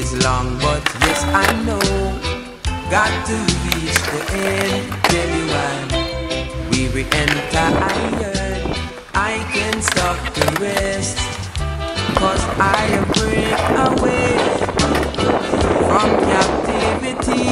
is long, but yes I know. Got to reach the end. Tell you why. We re-enter iron. I can't stop the rest, 'cause I am break away from captivity.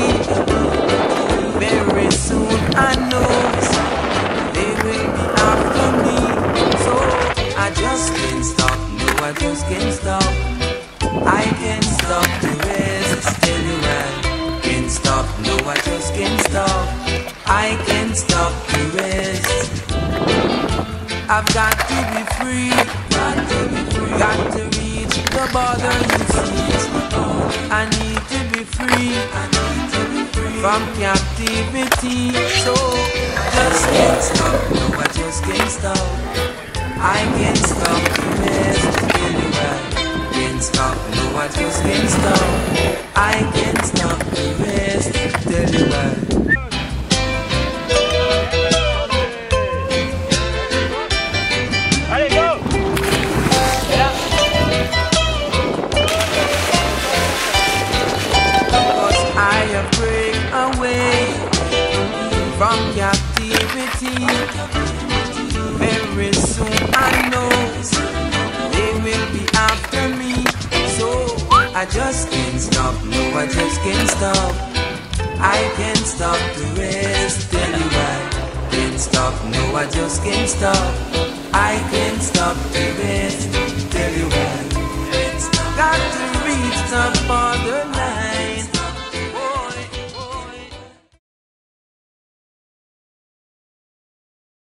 Very soon I know they will be after me. So I just can't stop. No, I just can't stop. I can't stop the rest. Tell you why. Can't stop. No, I just can't stop. I can't stop the rest. I've got to be free. Got to be free. Got to reach the border, you see. I need to be free. I need to be free from captivity. So just can't stop. No, I just can't stop. I can't stop the rest. Tell you why. Can't stop. No, I just can't stop. I can't stop the rest. Tell you why. From captivity, very soon I know they will be after me. So I just can't stop. No, I just can't stop. I can't stop the rest. Tell you why. Can't stop. No, I just can't stop. I can't stop the rest. Tell you why. Got to reach the border.